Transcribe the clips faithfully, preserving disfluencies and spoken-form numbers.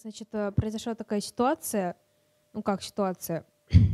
Значит, э, произошла такая ситуация, ну как ситуация,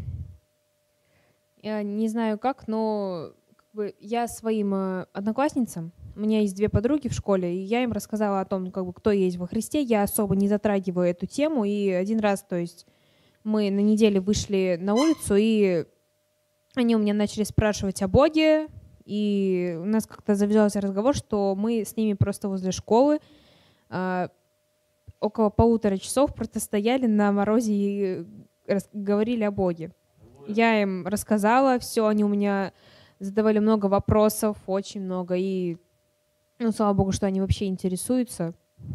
я не знаю как, но как бы я своим э, одноклассницам, у меня есть две подруги в школе, и я им рассказала о том, как бы, кто есть во Христе, я особо не затрагиваю эту тему, и один раз, то есть мы на неделе вышли на улицу, и они у меня начали спрашивать о Боге, и у нас как-то завязался разговор, что мы с ними просто возле школы а, около полутора часов просто стояли на морозе и рас- говорили о Боге. Я им рассказала все, они у меня задавали много вопросов, очень много, и, ну, слава Богу, что они вообще интересуются.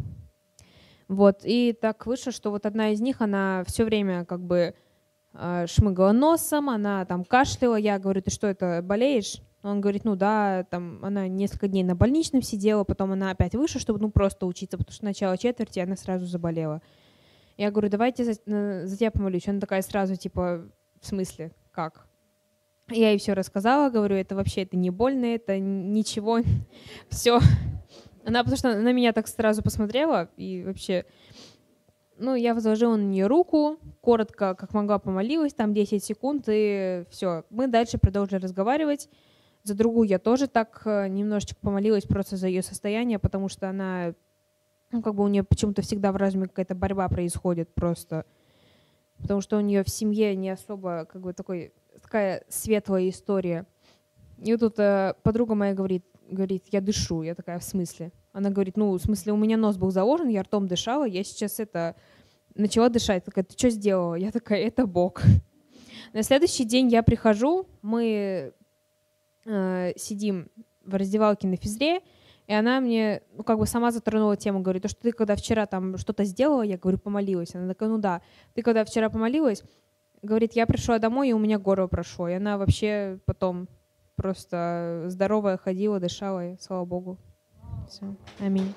Вот, и так вышло, что вот одна из них, она все время как бы э, шмыгала носом, она там кашляла, я говорю, ты что, это болеешь? Он говорит, ну да, там она несколько дней на больничном сидела, потом она опять вышла, чтобы ну просто учиться, потому что начало четверти она сразу заболела. Я говорю, давайте за, на- за тебя помолюсь. Она такая сразу, типа, в смысле, как? Я ей все рассказала, говорю, это вообще это не больно, это ничего, все. Она, потому что на меня так сразу посмотрела, и вообще, ну, я возложила на нее руку, коротко, как могла, помолилась, там десять секунд, и все. Мы дальше продолжили разговаривать. За другую я тоже так э, немножечко помолилась просто за ее состояние, потому что она, ну, как бы у нее почему-то всегда в разуме какая-то борьба происходит просто, потому что у нее в семье не особо, как бы, такой, такая светлая история. И вот тут э, подруга моя говорит, говорит, я дышу. Я такая, в смысле? Она говорит, ну, в смысле, у меня нос был заложен, я ртом дышала, я сейчас это начала дышать. Такая, ты что сделала? Я такая, это Бог. На следующий день я прихожу, мы э, сидим в раздевалке на физре, и она мне, ну, как бы сама затронула тему, говорит, то, что ты когда вчера там что-то сделала, я говорю, помолилась. Она такая, ну да, ты когда вчера помолилась, говорит, я пришла домой, и у меня горло прошло. И она вообще потом просто здоровая ходила, дышала, и слава Богу. Все. Аминь.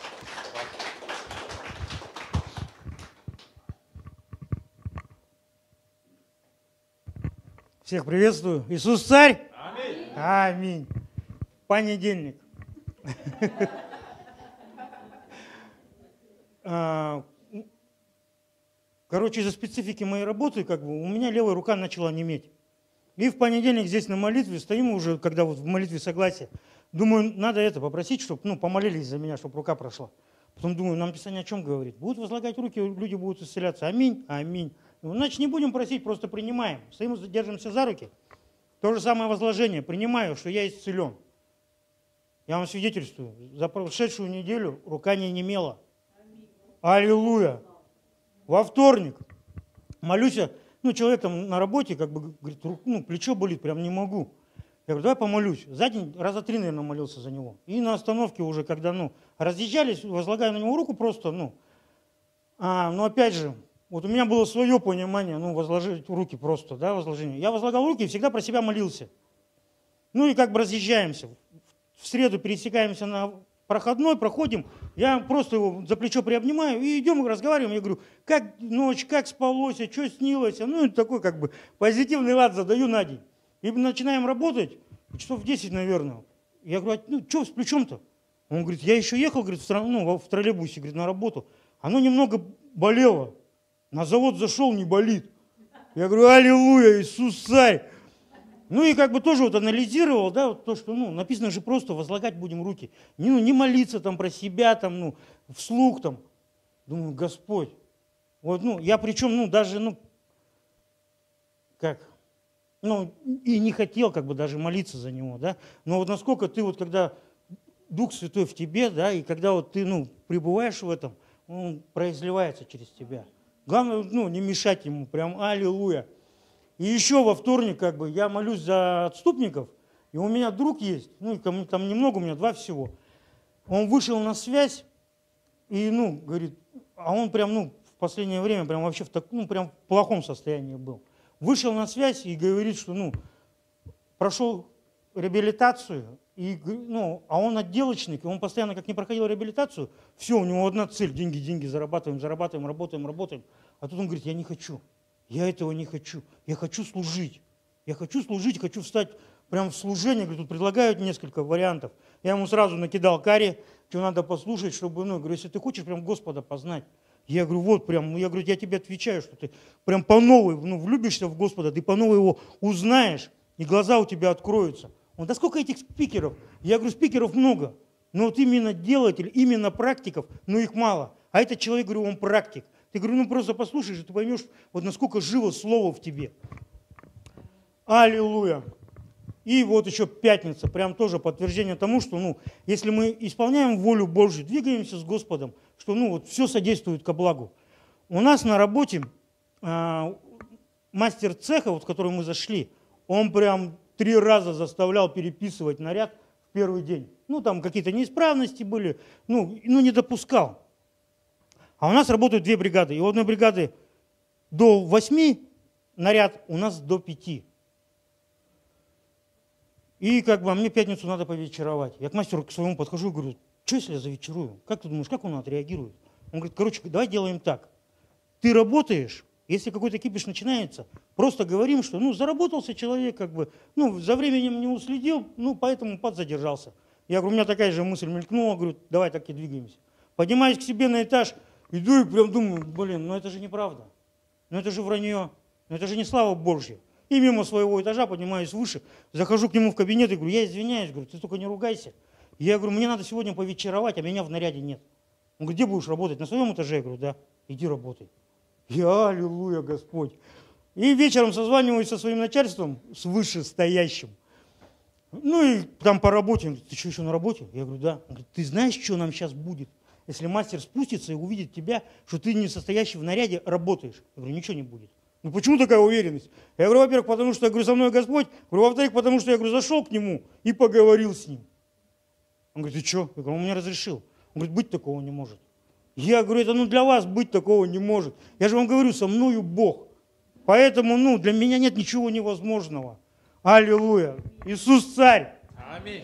Всех приветствую. Иисус царь? Аминь. Аминь. Понедельник. Короче, из-за специфики моей работы, как бы, у меня левая рука начала неметь. И в понедельник здесь на молитве стоим уже, когда вот в молитве согласия. Думаю, надо это попросить, чтобы, ну, помолились за меня, чтобы рука прошла. Потом думаю, нам Писание о чем говорит? Будут возлагать руки, люди будут исцеляться. Аминь, аминь. Ну, значит, не будем просить, просто принимаем. Стоим, держимся за руки. То же самое возложение. Принимаю, что я исцелен. Я вам свидетельствую, за прошедшую неделю рука не немела. Аллилуйя. Во вторник молюсь, ну, человек там на работе, как бы, говорит, ну, плечо болит, прям не могу. Я говорю, давай помолюсь. За день раза три, наверное, молился за него. И на остановке уже, когда, ну, разъезжались, возлагаю на него руку просто, ну, а, но опять же, вот у меня было свое понимание, ну, возложить руки просто, да, возложение. Я возлагал руки и всегда про себя молился. Ну и как бы разъезжаемся. В среду пересекаемся на проходной, проходим, я просто его за плечо приобнимаю и идем разговариваем. Я говорю, как ночь, как спалось, а что снилось? Ну, и такой как бы позитивный лад задаю на день. И начинаем работать, часов в десять, наверное. Я говорю, ну, что с плечом-то? Он говорит, я еще ехал, говорит, в, трол- ну, в троллейбусе, говорит, на работу. Оно немного болело. На завод зашел, не болит. Я говорю, аллилуйя, Иисус царь. Ну и как бы тоже вот анализировал, да, вот то, что, ну, написано же просто, возлагать будем руки. Не, ну, не молиться там про себя, там, ну, вслух там. Думаю, Господь. Вот, ну, я причем, ну, даже, ну, как, ну, и не хотел как бы даже молиться за него, да. Но вот насколько ты вот, когда Дух Святой в тебе, да, и когда вот ты, ну, пребываешь в этом, он произливается через тебя. Главное, ну, не мешать ему, прям аллилуйя. И еще во вторник как бы я молюсь за отступников, и у меня друг есть, ну, там немного, у меня два всего. Он вышел на связь, и, ну, говорит, а он прям, ну, в последнее время прям вообще в, так, ну, прям в плохом состоянии был. Вышел на связь и говорит, что, ну, прошел реабилитацию, и, ну, а он отделочник, и он постоянно, как не проходил реабилитацию, все, у него одна цель, деньги, деньги, зарабатываем, зарабатываем, работаем, работаем. А тут он говорит, я не хочу. Я этого не хочу. Я хочу служить. Я хочу служить, хочу встать прямо в служение. Говорю, тут предлагают несколько вариантов. Я ему сразу накидал карри, что надо послушать, чтобы, ну, говорю, если ты хочешь прям Господа познать, Я говорю, вот прям, я говорю, я тебе отвечаю, что ты прям по новой, ну, влюбишься в Господа, ты по новой его узнаешь, и глаза у тебя откроются. Он, да сколько этих спикеров? Я говорю, спикеров много, но вот именно делателей, именно практиков, ну их мало. А этот человек, говорю, он практик. Ты, говорю, ну просто послушаешь, и ты поймешь, вот насколько живо слово в тебе. Аллилуйя. И вот еще пятница, прям тоже подтверждение тому, что, ну, если мы исполняем волю Божью, двигаемся с Господом, что, ну, вот все содействует ко благу. У нас на работе э, мастер цеха, вот, в который мы зашли, он прям три раза заставлял переписывать наряд в первый день. Ну, там какие-то неисправности были, ну, ну, не допускал. А у нас работают две бригады. И у одной бригады до восьми наряд, у нас до пяти. И как бы, а мне пятницу надо повечеровать. Я к мастеру к своему подхожу и говорю, что если я завечерую? Как ты думаешь, как он отреагирует? Он говорит, короче, давай делаем так. Ты работаешь, если какой-то кипиш начинается, просто говорим, что ну заработался человек, как бы, ну за временем не уследил, ну поэтому подзадержался. Я говорю, у меня такая же мысль мелькнула, говорю, давай так и двигаемся. Поднимаюсь к себе на этаж, иду и прям думаю, блин, ну это же неправда, ну это же вранье, ну это же не слава Божья. И мимо своего этажа поднимаюсь выше, захожу к нему в кабинет и говорю, я извиняюсь, говорю, ты только не ругайся. Я говорю, мне надо сегодня повечеровать, а меня в наряде нет. Он говорит, где будешь работать? На своем этаже? Я говорю, да, иди работай. Я, аллилуйя, Господь. И вечером созваниваюсь со своим начальством, с вышестоящим. Ну и там по работе, он говорит, ты что, еще на работе? Я говорю, да. Он говорит, ты знаешь, что нам сейчас будет, если мастер спустится и увидит тебя, что ты не состоящий в наряде работаешь? Я говорю, ничего не будет. Ну почему такая уверенность? Я говорю, во-первых, потому что я говорю, со мной Господь. Говорю, во-вторых, потому что я говорю, зашел к нему и поговорил с ним. Он говорит, ты что? Я говорю, он мне разрешил. Он говорит, быть такого не может. Я говорю, это ну для вас быть такого не может. Я же вам говорю, со мною Бог. Поэтому ну для меня нет ничего невозможного. Аллилуйя. Иисус царь. Аминь.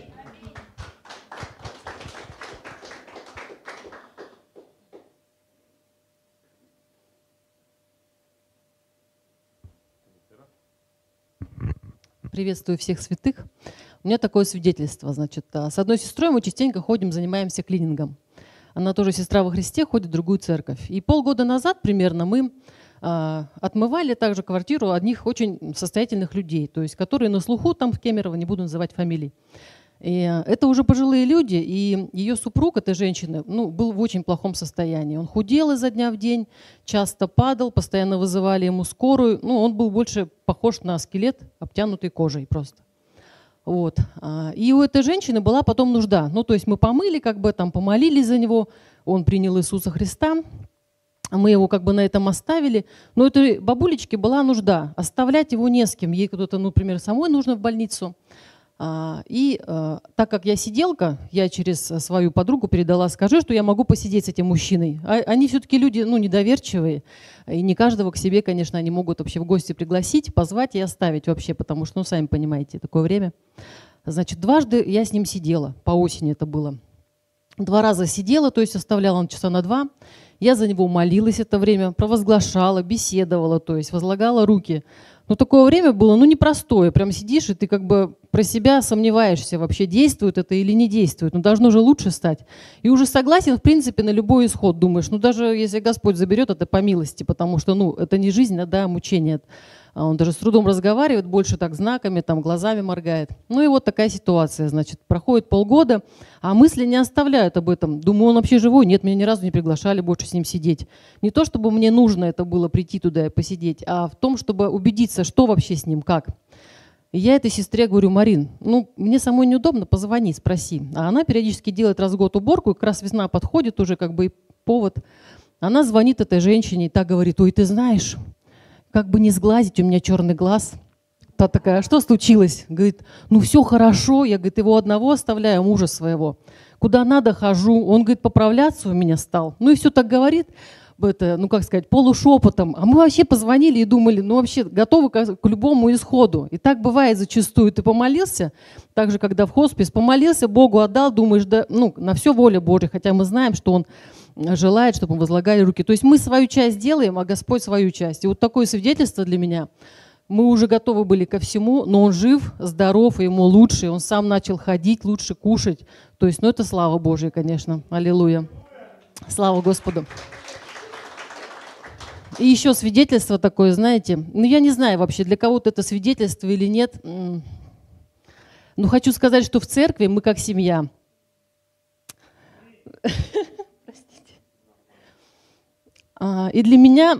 Приветствую всех святых. У меня такое свидетельство. Значит, с одной сестрой мы частенько ходим, занимаемся клинингом. Она тоже сестра во Христе, ходит в другую церковь. И полгода назад примерно мы а, отмывали также квартиру одних очень состоятельных людей, то есть которые на слуху там в Кемерово, не буду называть фамилий. И это уже пожилые люди, и ее супруг, этой женщины, ну, был в очень плохом состоянии. Он худел изо дня в день, часто падал, постоянно вызывали ему скорую. Ну, он был больше похож на скелет, обтянутый кожей просто. Вот. И у этой женщины была потом нужда. Ну, то есть мы помыли, как бы там помолились за него, он принял Иисуса Христа, мы его как бы на этом оставили. Но этой бабулечке была нужда, оставлять его не с кем. Ей кто-то, ну, например, самой нужно в больницу. И так как я сиделка, я через свою подругу передала, скажи, что я могу посидеть с этим мужчиной. Они все-таки люди, ну, недоверчивые, и не каждого к себе, конечно, они могут вообще в гости пригласить, позвать и оставить вообще, потому что, ну, сами понимаете, такое время. Значит, дважды я с ним сидела, по осени это было. Два раза сидела, то есть оставляла он часа на два. Я за него молилась это время, провозглашала, беседовала, то есть возлагала руки. Но такое время было, ну, непростое. Прям сидишь, и ты как бы про себя сомневаешься, вообще действует это или не действует. Ну, должно же лучше стать. И уже согласен, в принципе, на любой исход. Думаешь, ну, даже если Господь заберет, это по милости, потому что, ну, это не жизнь, а, да, мучение. Он даже с трудом разговаривает, больше так знаками, там, глазами моргает. Ну, и вот такая ситуация, значит, проходит полгода, а мысли не оставляют об этом. Думаю, он вообще живой? Нет, меня ни разу не приглашали больше с ним сидеть. Не то, чтобы мне нужно это было прийти туда и посидеть, а в том, чтобы убедиться, что вообще с ним, как. И я этой сестре говорю, Марин, ну, мне самой неудобно, позвони, спроси. А она периодически делает раз в год уборку, и как раз весна подходит, уже как бы и повод. Она звонит этой женщине и так говорит, ой, ты знаешь, как бы не сглазить, у меня черный глаз. Та такая, что случилось? Говорит, ну все хорошо, я, говорит, его одного оставляю, мужа своего. Куда надо, хожу. Он, говорит, поправляться у меня стал. Ну и все так говорит, это, ну как сказать, полушепотом. А мы вообще позвонили и думали, ну вообще готовы к, к любому исходу. И так бывает зачастую. Ты помолился, так же, когда в хоспис, помолился, Богу отдал, думаешь, да, ну на все воля Божья, хотя мы знаем, что Он желает, чтобы мы возлагали руки. То есть мы свою часть делаем, а Господь свою часть. И вот такое свидетельство для меня. Мы уже готовы были ко всему, но он жив, здоров, и ему лучше. Он сам начал ходить, лучше кушать. То есть, ну это слава Божья, конечно. Аллилуйя. Слава Господу. И еще свидетельство такое, знаете, ну я не знаю вообще, для кого-то это свидетельство или нет. Но хочу сказать, что в церкви мы как семья. Простите. И для меня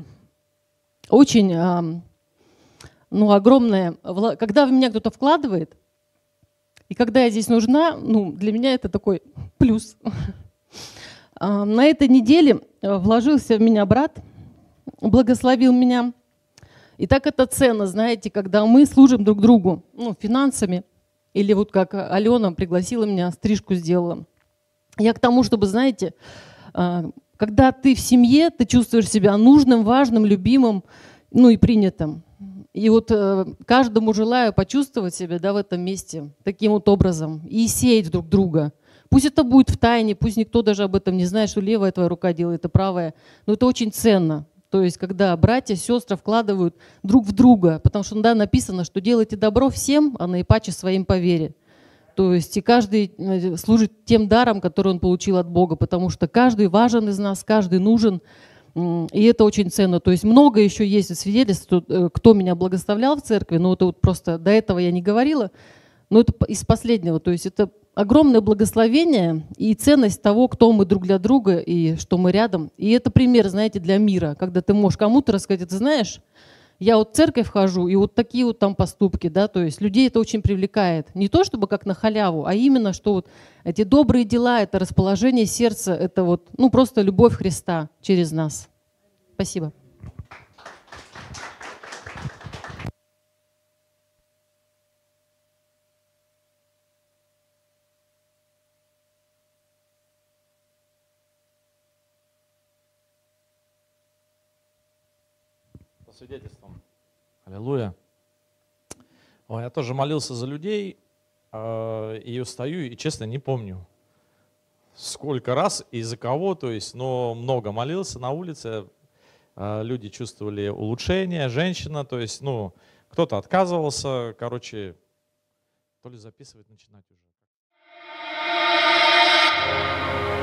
очень ну, огромное, когда в меня кто-то вкладывает, и когда я здесь нужна, ну, для меня это такой плюс. На этой неделе вложился в меня брат, благословил меня. И так это ценно, знаете, когда мы служим друг другу, ну, финансами, или вот как Алена пригласила меня, стрижку сделала. Я к тому, чтобы, знаете, когда ты в семье, ты чувствуешь себя нужным, важным, любимым, ну и принятым. И вот каждому желаю почувствовать себя, да, в этом месте таким вот образом и сеять друг друга. Пусть это будет в тайне, пусть никто даже об этом не знает, что левая твоя рука делает, а правая, но это очень ценно. То есть, когда братья, сестры вкладывают друг в друга, потому что да, написано, что делайте добро всем, а наипаче своим по вере. То есть и каждый служит тем даром, который он получил от Бога, потому что каждый важен из нас, каждый нужен, и это очень ценно. То есть много еще есть свидетельств, кто меня благословлял в церкви, но это вот просто до этого я не говорила, но это из последнего. То есть это огромное благословение и ценность того, кто мы друг для друга и что мы рядом. И это пример, знаете, для мира, когда ты можешь кому-то рассказать, ты знаешь, я вот в церковь хожу, и вот такие вот там поступки, да, то есть людей это очень привлекает. Не то чтобы как на халяву, а именно, что вот эти добрые дела, это расположение сердца, это вот, ну, просто любовь Христа через нас. Спасибо. Свидетельством. Аллилуйя. Ой, я тоже молился за людей, э, и устаю, и честно не помню, сколько раз и за кого, то есть, но много молился на улице, э, люди чувствовали улучшение, женщина, то есть, ну, кто-то отказывался, короче, то ли записывать начинать уже.